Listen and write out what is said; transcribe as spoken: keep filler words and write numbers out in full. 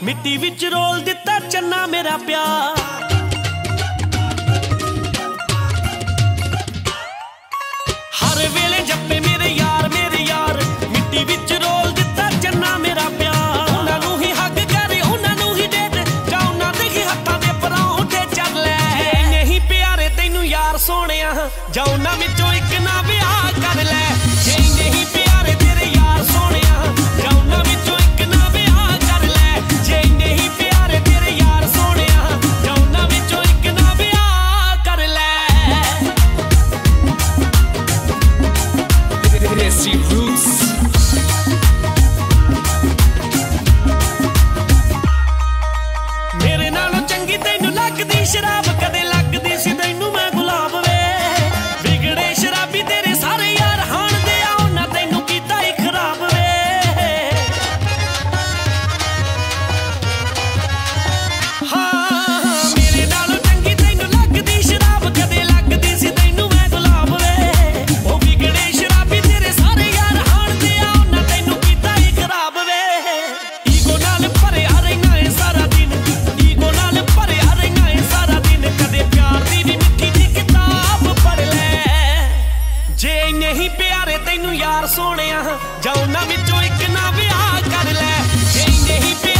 मिट्टी which role दिता चन्ना मेरा प्यार। हर वेले जप्पे मेरे यार मेरे यार, मिट्टी विच रोल दिता चन्ना मेरा प्यार। उन्हां नूं ही हग करे उन्हां नूं ही दे दे, जा उन्हां दे ही हत्थां दे परौंठे चल लै। नहीं प्यारे तैनूं यार सोहणिया, जा उन्हां विचों इक ना विआह कर लै। जे नहीं प्यारे तेरे यार सोहणिया, जा उन्हां विचों इक ना विआह कर लै। जे नहीं प्यारे तेरे यार सोहणिया, जा उन्हां विचों इक ना विआह कर लै। Desi Roots। मेरे नालों चंगी तैनूं लगदी शराब, कदे लगदी सी तैनूं मैं गुलाब वे। बिगड़े शराबी तेरे सारे यार हाण दे आ, उन्हां तैनूं कीता ही खराब वे। हाँ मेरे नालों चंगी तैनूं लगदी शराब, कदे लगदी सी तैनूं मैं गुलाब वे। ओ बिगड़े शराबी तेरे सारे यार हाण दे आ, उन्हां तैनूं कीता ही खराब वे। ईगो नाल भरिया रहिना है सारा दिन, ईगो नाल भरिया रहिना है सारा दिन, कदे प्यार दी वी मिठी जी किताब पढ़ लै। जे नहीं प्यारे तैनूं यार सोहणिया, जा उन्हां विचों इक ना विआह कर लै। जे नहीं